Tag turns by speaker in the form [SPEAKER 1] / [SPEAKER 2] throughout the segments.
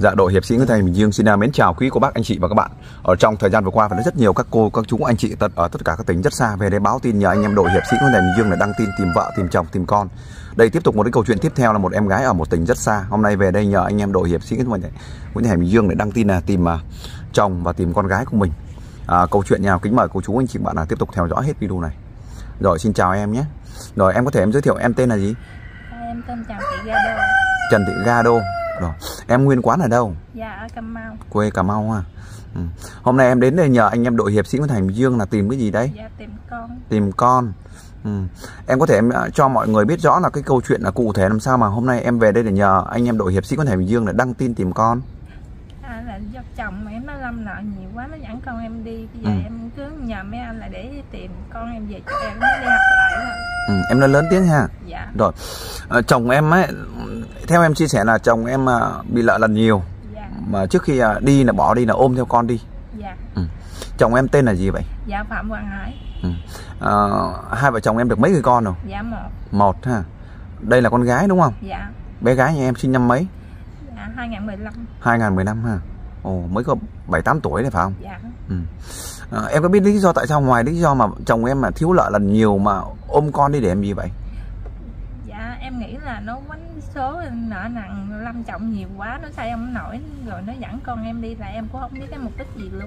[SPEAKER 1] Dạ, đội hiệp sĩ Nguyễn Thành Bình Dương xin mến chào quý cô bác, anh chị và các bạn. Ở trong thời gian vừa qua, rất nhiều các cô, các chú, anh chị ở tất cả các tỉnh rất xa về đây báo tin nhờ anh em đội hiệp sĩ Nguyễn Thành Bình Dương là đăng tin tìm vợ, tìm chồng, tìm con. Đây tiếp tục một cái câu chuyện tiếp theo là một em gái ở một tỉnh rất xa. Hôm nay về đây nhờ anh em đội hiệp sĩ Nguyễn Thành Bình Dương để đăng tin là tìm chồng và tìm con gái của mình. Câu chuyện nào kính mời cô chú, anh chị bạn là tiếp tục theo dõi hết video này. Rồi xin chào em nhé. Rồi em có thể em giới thiệu em tên là gì?
[SPEAKER 2] Em tên Trần Thị Gado.
[SPEAKER 1] Trần Thị Gado. Rồi, em nguyên quán ở đâu?
[SPEAKER 2] Dạ, ở Cà Mau.
[SPEAKER 1] Quê Cà Mau ha. Hôm nay em đến đây nhờ anh em đội hiệp sĩ Nguyễn Thành Bình Dương là tìm cái gì đấy?
[SPEAKER 2] Dạ, tìm con.
[SPEAKER 1] Tìm con. Em có thể em cho mọi người biết rõ là cái câu chuyện là cụ thể làm sao mà hôm nay em về đây để nhờ anh em đội hiệp sĩ Nguyễn Thành Bình Dương để đăng tin tìm con?
[SPEAKER 2] Là do chồng em nó lâm nợ nhiều quá, nó dẫn con em đi. Bây giờ em cứ nhờ mấy anh là để tìm con em về cho em, nó đi học lại rồi.
[SPEAKER 1] Em nói lớn tiếng ha.
[SPEAKER 2] Dạ.
[SPEAKER 1] Rồi, chồng em ấy, theo em chia sẻ là chồng em bị nợ lần nhiều.
[SPEAKER 2] Dạ.
[SPEAKER 1] Mà trước khi đi là bỏ đi là ôm theo con đi.
[SPEAKER 2] Dạ.
[SPEAKER 1] Chồng em tên là gì vậy?
[SPEAKER 2] Dạ, Phạm Quang Hải.
[SPEAKER 1] Hai vợ chồng em được mấy người con rồi?
[SPEAKER 2] Dạ, một.
[SPEAKER 1] Một ha. Đây là con gái đúng không?
[SPEAKER 2] Dạ.
[SPEAKER 1] Bé gái nhà em sinh năm mấy?
[SPEAKER 2] Dạ, 2015.
[SPEAKER 1] 2015 ha. Ồ, mới có 7-8 tuổi đấy phải không?
[SPEAKER 2] Dạ.
[SPEAKER 1] Em có biết lý do tại sao ngoài lý do mà chồng em mà thiếu nợ lần nhiều mà ôm con đi để làm gì vậy?
[SPEAKER 2] Dạ, em nghĩ là nó quánh số nợ nần, lâm trọng nhiều quá, nó say ông nổi rồi nó dẫn con em đi, là em cũng không biết cái mục đích gì luôn.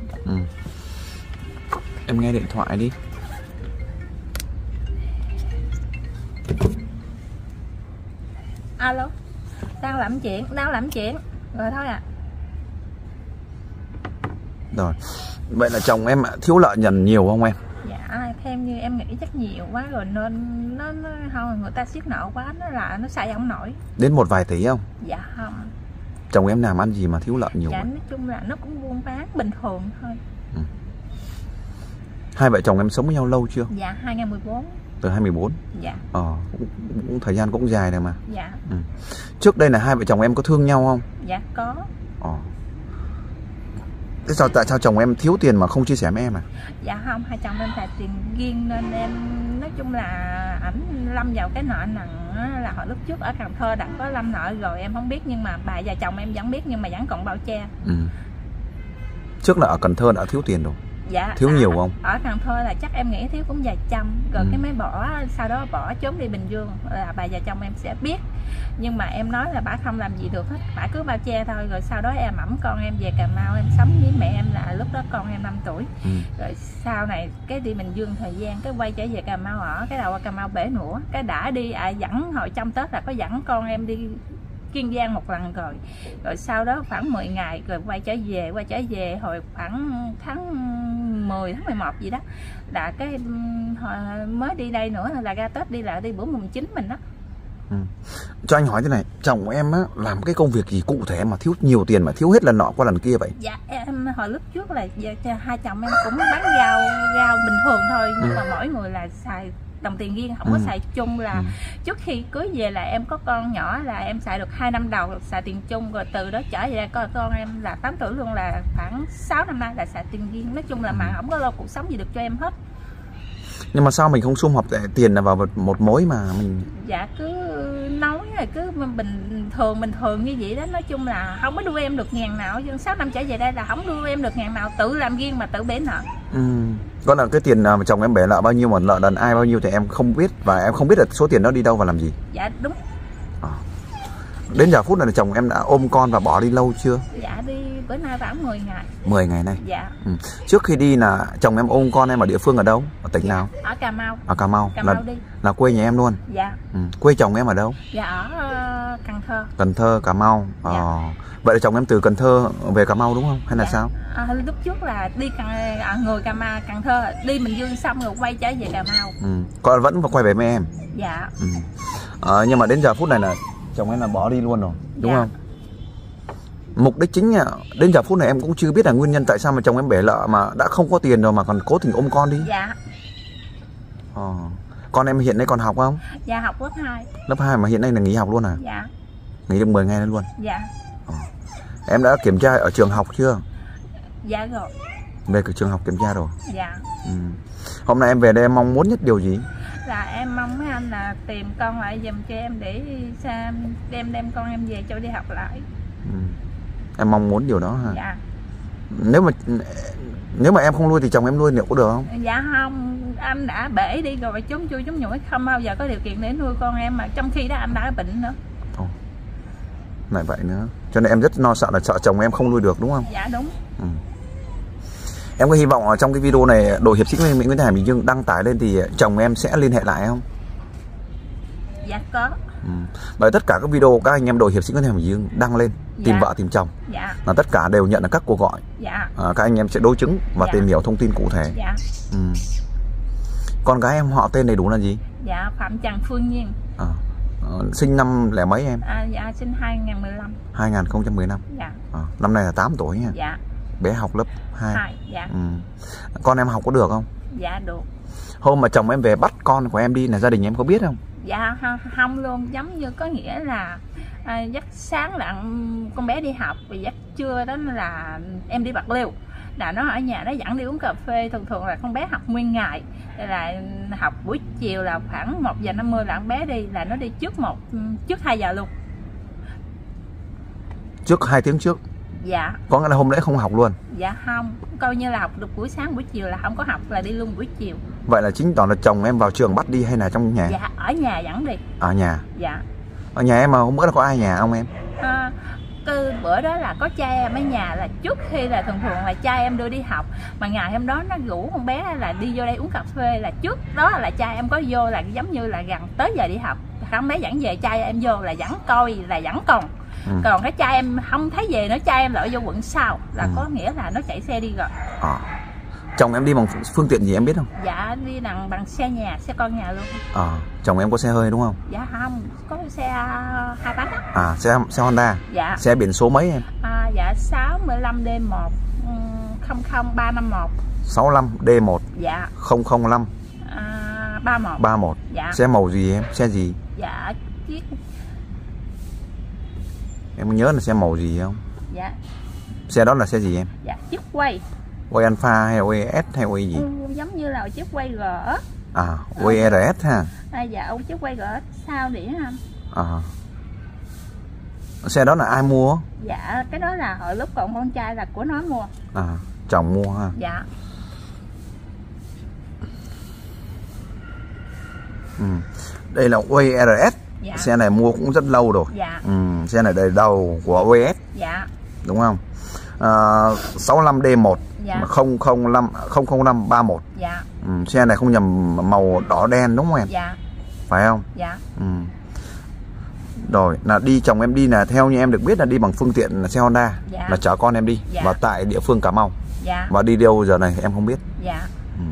[SPEAKER 1] Em nghe điện thoại đi.
[SPEAKER 2] Alo, đang làm chuyện rồi thôi à.
[SPEAKER 1] Rồi, vậy là chồng em thiếu nợ nần nhiều không em?
[SPEAKER 2] Dạ, theo như em nghĩ chắc nhiều quá rồi nên nó không, người ta siết nợ quá, nó xài ông nổi.
[SPEAKER 1] Đến một vài tỷ không?
[SPEAKER 2] Dạ không.
[SPEAKER 1] Chồng em làm ăn gì mà thiếu nợ nhiều?
[SPEAKER 2] Dạ,
[SPEAKER 1] vậy?
[SPEAKER 2] nói chung là nó cũng buôn bán bình thường thôi.
[SPEAKER 1] Hai vợ chồng em sống với nhau lâu chưa?
[SPEAKER 2] Dạ, 2014.
[SPEAKER 1] Từ 2014.
[SPEAKER 2] Dạ.
[SPEAKER 1] Cũng thời gian cũng dài rồi mà.
[SPEAKER 2] Dạ.
[SPEAKER 1] Trước đây là hai vợ chồng em có thương nhau không?
[SPEAKER 2] Dạ, có.
[SPEAKER 1] Thế sao tại sao chồng em thiếu tiền mà không chia sẻ với em à?
[SPEAKER 2] Dạ không, hai chồng em xài tiền riêng nên em nói chung là ảnh lâm vào cái nợ nần là hồi lúc trước ở Cần Thơ đã có lâm nợ rồi, em không biết, nhưng mà bà và chồng em vẫn biết nhưng mà vẫn còn bao che.
[SPEAKER 1] Trước là ở Cần Thơ đã thiếu tiền rồi.
[SPEAKER 2] Dạ.
[SPEAKER 1] Thiếu nhiều không?
[SPEAKER 2] Ở Cần Thơ là chắc em nghĩ thiếu cũng vài trăm rồi cái mới bỏ, sau đó bỏ trốn đi Bình Dương, là bà và chồng em sẽ biết. Nhưng mà em nói là bà không làm gì được hết, bà cứ bao che thôi. Rồi sau đó em ẵm con em về Cà Mau, em sống với mẹ em, là lúc đó con em 5 tuổi. Rồi sau này cái đi Bình Dương thời gian, cái quay trở về Cà Mau ở, cái đầu ở Cà Mau bể nũa, cái đã đi dẫn hồi trong Tết là có dẫn con em đi Kiên Giang một lần rồi. Rồi sau đó khoảng 10 ngày rồi quay trở về hồi khoảng tháng 10 tháng 11 gì đó, là cái mới đi đây nữa, là ra Tết đi lại đi bữa mùng 9 mình đó.
[SPEAKER 1] Cho anh hỏi thế này, chồng em á làm cái công việc gì cụ thể mà thiếu nhiều tiền mà thiếu hết lần nọ qua lần kia vậy?
[SPEAKER 2] Dạ, em hồi lúc trước là hai chồng em cũng bán rau bình thường thôi, nhưng mà mỗi người là xài đồng tiền riêng, không có xài chung. Là trước khi cưới về là em có con nhỏ là em xài được 2 năm đầu xài tiền chung, rồi từ đó trở về con em là 8 tuổi luôn, là khoảng 6 năm nay là xài tiền riêng. Nói chung là mà không có lo cuộc sống gì được cho em hết. Nhưng
[SPEAKER 1] mà sao mình không sum họp tiền là vào một mối mà mình?
[SPEAKER 2] Dạ, cứ nói rồi cứ bình thường như vậy đó. Nói chung là không có đưa em được ngàn nào, nhưng 6 năm trở về đây là không đưa em được ngàn nào, tự làm riêng mà tự bể nợ.
[SPEAKER 1] Có là cái tiền mà chồng em bể nợ bao nhiêu, mà nợ lần ai bao nhiêu thì em không biết, và em không biết là số tiền đó đi đâu và làm gì?
[SPEAKER 2] Dạ đúng.
[SPEAKER 1] Đến giờ phút này chồng em đã ôm con và bỏ đi lâu chưa?
[SPEAKER 2] Dạ, đi bữa nay khoảng 10 ngày.
[SPEAKER 1] 10 ngày nay.
[SPEAKER 2] Dạ.
[SPEAKER 1] Trước khi đi là chồng em ôm con em ở địa phương ở đâu? Ở tỉnh nào?
[SPEAKER 2] Ở Cà Mau.
[SPEAKER 1] Ở Cà Mau.
[SPEAKER 2] Cà Mau đi.
[SPEAKER 1] Là quê nhà em luôn?
[SPEAKER 2] Dạ.
[SPEAKER 1] Quê chồng em ở đâu?
[SPEAKER 2] Dạ, ở Cần Thơ.
[SPEAKER 1] Cần Thơ, Cà Mau.
[SPEAKER 2] Dạ.
[SPEAKER 1] Vậy là chồng em từ Cần Thơ về Cà Mau đúng không? Hay là sao?
[SPEAKER 2] Lúc trước là đi người Cần Thơ đi Bình Dương xong rồi quay trở về Cà Mau.
[SPEAKER 1] Con vẫn quay về với em?
[SPEAKER 2] Dạ.
[SPEAKER 1] Nhưng mà đến giờ phút này là chồng em là bỏ đi luôn rồi đúng không? Mục đích chính đến giờ phút này em cũng chưa biết là nguyên nhân tại sao mà chồng em bể nợ mà đã không có tiền rồi mà còn cố tình ôm con đi.
[SPEAKER 2] Dạ.
[SPEAKER 1] Con em hiện nay còn học không?
[SPEAKER 2] Dạ, học lớp 2.
[SPEAKER 1] Lớp 2 mà hiện nay là nghỉ học luôn à?
[SPEAKER 2] Dạ.
[SPEAKER 1] Nghỉ được 10 ngày luôn?
[SPEAKER 2] Dạ.
[SPEAKER 1] Em đã kiểm tra ở trường học chưa?
[SPEAKER 2] Dạ rồi.
[SPEAKER 1] Về cái trường học kiểm tra rồi?
[SPEAKER 2] Dạ.
[SPEAKER 1] Hôm nay em về đây em mong muốn nhất điều gì?
[SPEAKER 2] Là em mong mấy anh là tìm con lại giùm cho em để đem con em về cho đi học lại.
[SPEAKER 1] Em mong muốn điều đó ha.
[SPEAKER 2] Dạ.
[SPEAKER 1] Nếu mà em không nuôi thì chồng em nuôi liệu có được không?
[SPEAKER 2] Dạ không, anh đã bể đi rồi, trốn chui trốn nhủi, không bao giờ có điều kiện để nuôi con em, mà trong khi đó anh đã bệnh nữa.
[SPEAKER 1] Lại vậy nữa. Cho nên em rất lo sợ là sợ chồng em không nuôi được đúng không?
[SPEAKER 2] Dạ đúng.
[SPEAKER 1] Em có hy vọng ở trong cái video này đội hiệp sĩ Nguyễn Hải Bình Dương đăng tải lên thì chồng em sẽ liên hệ lại không?
[SPEAKER 2] Dạ có.
[SPEAKER 1] Bởi tất cả các video các anh em đội hiệp sĩ Nguyễn Hải Bình Dương đăng lên tìm vợ tìm chồng là tất cả đều nhận được các cuộc gọi. Các anh em sẽ đối chứng và tìm hiểu thông tin cụ thể. Con gái em họ tên đầy đủ là gì?
[SPEAKER 2] Dạ Phạm Trần Phương Nhiên.
[SPEAKER 1] Sinh năm lẻ mấy em?
[SPEAKER 2] Dạ sinh 2015.
[SPEAKER 1] 2015.
[SPEAKER 2] Dạ.
[SPEAKER 1] Năm nay là 8 tuổi nha.
[SPEAKER 2] Dạ.
[SPEAKER 1] Bé học lớp 2.
[SPEAKER 2] Dạ.
[SPEAKER 1] Con em học có được không?
[SPEAKER 2] Dạ được.
[SPEAKER 1] Hôm mà chồng em về bắt con của em đi là gia đình em có biết không?
[SPEAKER 2] Dạ không luôn, giống như có nghĩa là giấc sáng là con bé đi học, và giấc trưa đó là em đi Bạc Liêu, là nó ở nhà nó dẫn đi uống cà phê. Thường là con bé học nguyên ngày, là học buổi chiều là khoảng 1:50 là con bé đi, là nó đi trước 2 giờ luôn.
[SPEAKER 1] Trước 2 tiếng trước.
[SPEAKER 2] Dạ.
[SPEAKER 1] Có nghĩa là hôm đấy không học luôn?
[SPEAKER 2] Dạ không, coi như là học được buổi sáng, buổi chiều là không có học, là đi luôn buổi chiều.
[SPEAKER 1] Vậy là chính tỏ là chồng em vào trường bắt đi hay là trong nhà?
[SPEAKER 2] Dạ ở nhà dẫn đi.
[SPEAKER 1] Ở nhà?
[SPEAKER 2] Dạ.
[SPEAKER 1] Ở nhà em mà hôm bữa là có ai nhà không em?
[SPEAKER 2] Cái bữa đó là có cha em ở nhà, là trước khi là thường là cha em đưa đi học, mà ngày hôm đó nó rủ con bé là đi vô đây uống cà phê, là trước đó là cha em có vô, là giống như là gần tới giờ đi học, con bé dẫn về, cha em vô là vẫn coi là vẫn còn. Còn cái cha em không thấy về nữa, cha em lại vô quận sau, là có nghĩa là nó chạy xe đi rồi.
[SPEAKER 1] Chồng em đi bằng phương tiện gì em biết không?
[SPEAKER 2] Dạ đi bằng xe nhà, xe con nhà luôn.
[SPEAKER 1] Chồng em có xe hơi đúng không?
[SPEAKER 2] Dạ không, có xe 2 bánh á.
[SPEAKER 1] Xe Honda.
[SPEAKER 2] Dạ.
[SPEAKER 1] Xe biển số mấy em?
[SPEAKER 2] Dạ 65D1 00351.
[SPEAKER 1] 65D1
[SPEAKER 2] dạ
[SPEAKER 1] 005 31.
[SPEAKER 2] Dạ.
[SPEAKER 1] Xe màu gì em? Xe gì?
[SPEAKER 2] Dạ chiếc.
[SPEAKER 1] Em có nhớ là xe màu gì không?
[SPEAKER 2] Dạ.
[SPEAKER 1] Xe đó là xe gì em?
[SPEAKER 2] Dạ chiếc quay.
[SPEAKER 1] Quay Alpha hay quay S hay quay gì?
[SPEAKER 2] Giống như là chiếc quay GS.
[SPEAKER 1] Quay RS ha.
[SPEAKER 2] Dạ ông chiếc quay GS sao để anh?
[SPEAKER 1] Xe đó là ai mua?
[SPEAKER 2] Dạ cái đó là hồi lúc còn con trai là của nó mua.
[SPEAKER 1] Chồng mua ha.
[SPEAKER 2] Dạ.
[SPEAKER 1] Đây là quay RS. Dạ. Xe này mua cũng rất lâu rồi.
[SPEAKER 2] Dạ.
[SPEAKER 1] Xe này đời đầu của OS.
[SPEAKER 2] Dạ.
[SPEAKER 1] Đúng không? 65D1.
[SPEAKER 2] Dạ.
[SPEAKER 1] 00531.
[SPEAKER 2] Dạ.
[SPEAKER 1] Xe này không nhầm màu đỏ đen đúng không em?
[SPEAKER 2] Dạ.
[SPEAKER 1] Phải không?
[SPEAKER 2] Dạ.
[SPEAKER 1] Rồi là đi, chồng em đi là theo như em được biết là đi bằng phương tiện là xe Honda.
[SPEAKER 2] Dạ.
[SPEAKER 1] Là chở con em đi.
[SPEAKER 2] Dạ.
[SPEAKER 1] Và tại địa phương Cà Mau.
[SPEAKER 2] Dạ.
[SPEAKER 1] Và đi đâu giờ này em không biết.
[SPEAKER 2] Dạ.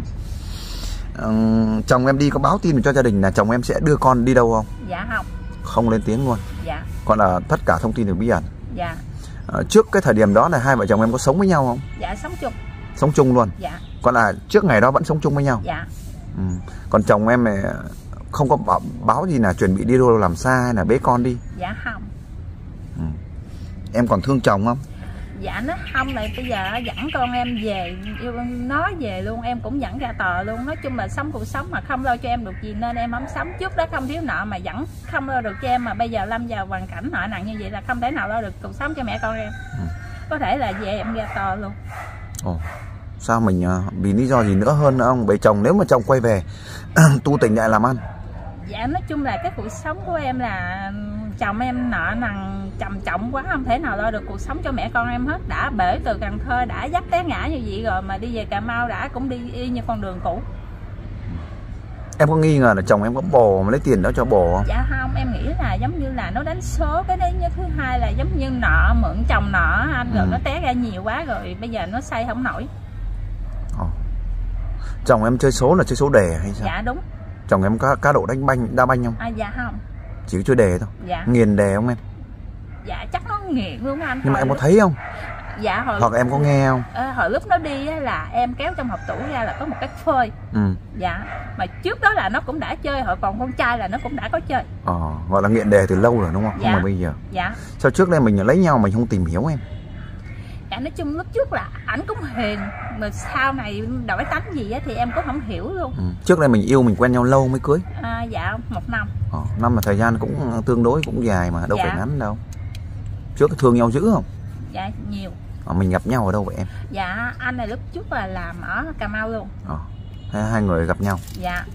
[SPEAKER 1] Chồng em đi có báo tin cho gia đình là chồng em sẽ đưa con đi đâu không?
[SPEAKER 2] Dạ không.
[SPEAKER 1] Không lên tiếng luôn.
[SPEAKER 2] Dạ.
[SPEAKER 1] Còn là tất cả thông tin được bí ẩn.
[SPEAKER 2] Dạ.
[SPEAKER 1] Trước cái thời điểm đó là hai vợ chồng em có sống với nhau không?
[SPEAKER 2] Dạ sống chung.
[SPEAKER 1] Sống chung luôn.
[SPEAKER 2] Dạ.
[SPEAKER 1] Còn là trước ngày đó vẫn sống chung với nhau.
[SPEAKER 2] Dạ.
[SPEAKER 1] Còn chồng em này không có báo gì là chuẩn bị đi đâu làm xa hay là bế con đi?
[SPEAKER 2] Dạ không.
[SPEAKER 1] Em còn thương chồng không?
[SPEAKER 2] Dạ nó không, là bây giờ dẫn con em về, yêu nó về luôn, em cũng dẫn ra tòa luôn. Nói chung là sống cuộc sống mà không lo cho em được gì nên em không sống. Trước đó không thiếu nợ mà vẫn không lo được cho em, mà bây giờ lâm vào hoàn cảnh nợ nặng như vậy là không thể nào lo được cuộc sống cho mẹ con em. Có thể là về em ra tòa luôn.
[SPEAKER 1] Sao mình vì lý do gì nữa hơn nữa không? Bởi chồng nếu mà chồng quay về tu tình lại làm ăn.
[SPEAKER 2] Dạ nói chung là cái cuộc sống của em là chồng em nợ nần trầm trọng quá, không thể nào lo được cuộc sống cho mẹ con em hết. Đã bể từ Cần Thơ, đã dắt té ngã như vậy rồi mà đi về Cà Mau đã cũng đi y như con đường cũ.
[SPEAKER 1] Em có nghi ngờ là chồng em có bồ mà lấy tiền đó cho bồ không?
[SPEAKER 2] Dạ không, em nghĩ là giống như là nó đánh số. Cái đấy thứ hai là giống như nợ, mượn chồng nợ anh rồi nó té ra nhiều quá rồi bây giờ nó xây không nổi.
[SPEAKER 1] Chồng em chơi số là chơi số đề hay sao?
[SPEAKER 2] Dạ đúng.
[SPEAKER 1] Chồng em có cá độ đá banh không?
[SPEAKER 2] Dạ không.
[SPEAKER 1] Chỉ có chơi đề thôi.
[SPEAKER 2] Dạ.
[SPEAKER 1] Nghiền đề không em?
[SPEAKER 2] Dạ chắc nó nghiền luôn anh.
[SPEAKER 1] Nhưng mà em có thấy không?
[SPEAKER 2] Dạ hồi
[SPEAKER 1] hoặc em có nghe không?
[SPEAKER 2] Hồi lúc nó đi á, là em kéo trong hộp tủ ra là có một cái phơi. Dạ. Mà trước đó là nó cũng đã chơi, hồi còn con trai là nó cũng đã có chơi.
[SPEAKER 1] Gọi là nghiện đề từ lâu rồi đúng không?
[SPEAKER 2] Dạ.
[SPEAKER 1] Không mà bây giờ.
[SPEAKER 2] Dạ.
[SPEAKER 1] Sao trước đây mình lấy nhau mình không tìm hiểu em?
[SPEAKER 2] Dạ nói chung lúc trước là ảnh cũng hiền, mà sau này đổi tánh gì á thì em cũng không hiểu luôn.
[SPEAKER 1] Trước đây mình yêu mình quen nhau lâu mới cưới?
[SPEAKER 2] Dạ 1 năm.
[SPEAKER 1] Năm mà thời gian cũng tương đối cũng dài mà đâu phải ngắn đâu. Trước thương nhau dữ không?
[SPEAKER 2] Dạ nhiều.
[SPEAKER 1] Mình gặp nhau ở đâu vậy em?
[SPEAKER 2] Dạ anh này lúc trước là làm ở Cà Mau luôn.
[SPEAKER 1] Hai người gặp nhau.
[SPEAKER 2] Dạ.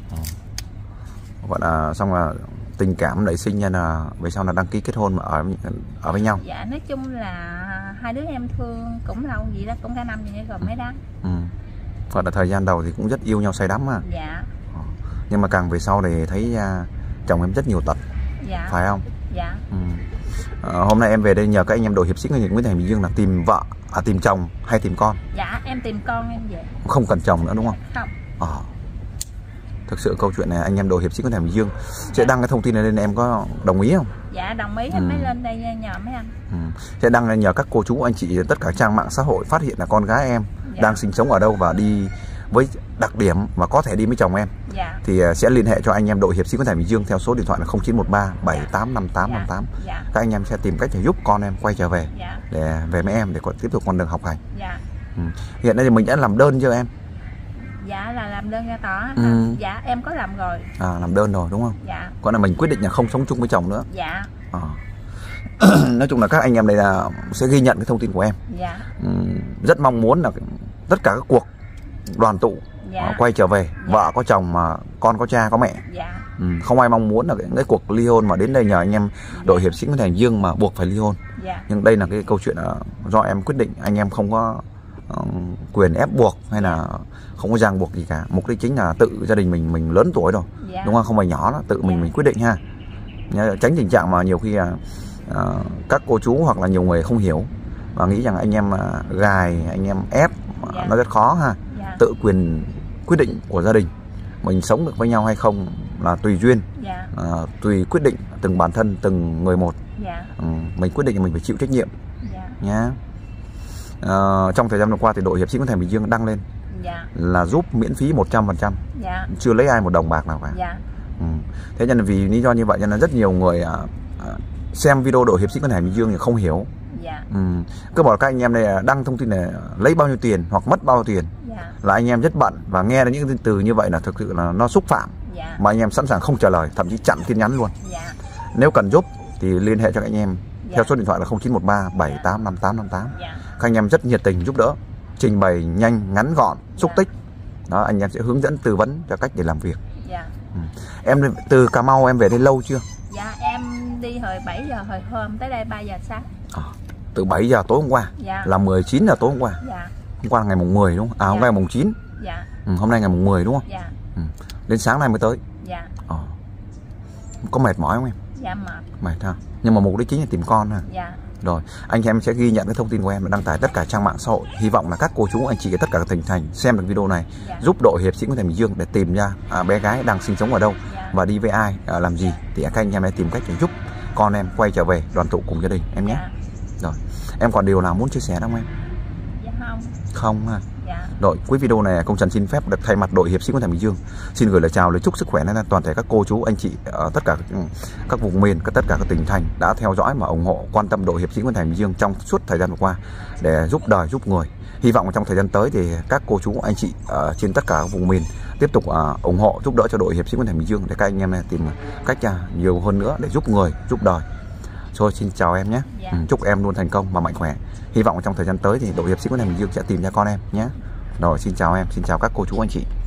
[SPEAKER 1] Gọi là xong là tình cảm nảy sinh nên là về sau là đăng ký kết hôn mà ở với nhau.
[SPEAKER 2] Dạ nói chung là hai đứa em thương cũng lâu vậy đó, cũng cả năm vậy rồi mới đăng.
[SPEAKER 1] Gọi là thời gian đầu thì cũng rất yêu nhau say đắm mà.
[SPEAKER 2] Dạ.
[SPEAKER 1] Nhưng mà càng về sau thì thấy chồng em rất nhiều tật.
[SPEAKER 2] Dạ.
[SPEAKER 1] Phải không?
[SPEAKER 2] Dạ.
[SPEAKER 1] Hôm nay em về đây nhờ các anh em đội hiệp sĩ Nguyễn Thành Bình Dương là tìm vợ, tìm chồng hay tìm con?
[SPEAKER 2] Dạ em tìm con em về.
[SPEAKER 1] Không cần chồng nữa đúng không?
[SPEAKER 2] Không.
[SPEAKER 1] Thực sự câu chuyện này anh em đội hiệp sĩ Nguyễn Thành Bình Dương sẽ đăng cái thông tin này lên, em có đồng ý không?
[SPEAKER 2] Dạ đồng ý, em mới lên đây nhờ mấy anh.
[SPEAKER 1] Sẽ đăng lên nhờ các cô chú anh chị tất cả trang mạng xã hội phát hiện là con gái em đang sinh sống ở đâu và đi với đặc điểm và có thể đi với chồng em. Thì sẽ liên hệ cho anh em đội hiệp sĩ Nguyễn Thành Bình Dương theo số điện thoại là 0913 785858. Các anh em sẽ tìm cách để giúp con em quay trở về để về với em để tiếp tục con đường học hành. Hiện nay thì mình đã làm đơn chưa em?
[SPEAKER 2] Dạ là làm đơn ra tòa. Dạ em có làm rồi.
[SPEAKER 1] Làm đơn rồi đúng không?
[SPEAKER 2] Dạ.
[SPEAKER 1] Còn là mình quyết định là không sống chung với chồng nữa.
[SPEAKER 2] Dạ.
[SPEAKER 1] Nói chung là các anh em đây là sẽ ghi nhận cái thông tin của em.
[SPEAKER 2] Dạ.
[SPEAKER 1] Rất mong muốn là tất cả các cuộc đoàn tụ quay trở về, vợ có chồng mà con có cha có mẹ. Không ai mong muốn là cái cuộc ly hôn mà đến đây nhờ anh em đội hiệp sĩ Nguyễn Thành Dương mà buộc phải ly hôn. Nhưng đây là cái câu chuyện do em quyết định, anh em không có quyền ép buộc hay là không có ràng buộc gì cả. Mục đích chính là tự gia đình mình lớn tuổi rồi, đúng không? Không phải nhỏ đó, tự mình quyết định ha. Tránh tình trạng mà nhiều khi các cô chú hoặc là nhiều người không hiểu và nghĩ rằng anh em gài, anh em ép nó rất khó ha. Tự quyền quyết định của gia đình, mình sống được với nhau hay không là tùy duyên, tùy quyết định từng bản thân từng người một. Mình quyết định thì mình phải chịu trách nhiệm nhá. Trong thời gian vừa qua thì đội hiệp sĩ Nguyễn Thành Bình Dương đăng lên là giúp miễn phí 100%, chưa lấy ai một đồng bạc nào cả. Thế nên là vì lý do như vậy nên là rất nhiều người xem video đội hiệp sĩ Nguyễn Thành Bình Dương thì không hiểu. Cứ bảo các anh em này đăng thông tin này lấy bao nhiêu tiền hoặc mất bao nhiêu tiền là anh em rất bận và nghe đến những từ như vậy là thực sự là nó xúc phạm, mà anh em sẵn sàng không trả lời, thậm chí chặn tin nhắn luôn. Nếu cần giúp thì liên hệ cho các anh em theo số điện thoại là 0913 785858. Các anh em rất nhiệt tình giúp đỡ, trình bày nhanh ngắn gọn, xúc tích đó, anh em sẽ hướng dẫn tư vấn cho cách để làm việc. Em từ Cà Mau em về đây lâu chưa?
[SPEAKER 2] Dạ em đi hồi 7 giờ hồi hôm tới đây 3 giờ sáng.
[SPEAKER 1] Từ 7 giờ tối hôm qua là 19 giờ tối hôm qua. Hôm qua là ngày mùng 10 đúng không? Hôm nay mùng 9. Hôm nay ngày mùng 10 đúng không? Đến sáng nay mới tới. Có mệt mỏi không em?
[SPEAKER 2] Dạ mệt.
[SPEAKER 1] Mệt ha. Nhưng mà mục đích chính là tìm con ha. Rồi, anh em sẽ ghi nhận cái thông tin của em và đăng tải tất cả trang mạng xã hội. Hy vọng là các cô chú anh chị ở tất cả các tỉnh thành xem được video này, giúp đội hiệp sĩ Nguyễn Thành Bình Dương để tìm ra bé gái đang sinh sống ở đâu và đi với ai, làm gì, thì các anh em hãy tìm cách để giúp con em quay trở về đoàn tụ cùng gia đình em nhé. Rồi, em còn điều nào muốn chia sẻ không em?
[SPEAKER 2] Dạ không.
[SPEAKER 1] Không ha. Rồi, cuối video này Công Trần xin phép được thay mặt đội hiệp sĩ Nguyễn Thành Bình Dương xin gửi lời chào, lời chúc sức khỏe đến toàn thể các cô chú anh chị ở tất cả các vùng miền, tất cả các tỉnh thành đã theo dõi mà ủng hộ quan tâm đội hiệp sĩ Nguyễn Thành Bình Dương trong suốt thời gian vừa qua để giúp đời giúp người. Hy vọng trong thời gian tới thì các cô chú anh chị ở trên tất cả các vùng miền tiếp tục ủng hộ giúp đỡ cho đội hiệp sĩ Nguyễn Thành Bình Dương để các anh em tìm cách nhiều hơn nữa để giúp người giúp đời. Rồi, xin chào em nhé. Chúc em luôn thành công và mạnh khỏe. Hy vọng trong thời gian tới thì đội hiệp sĩ Nguyễn Thành Bình Dương sẽ tìm ra con em nhé. Rồi, xin chào em, xin chào các cô chú anh chị.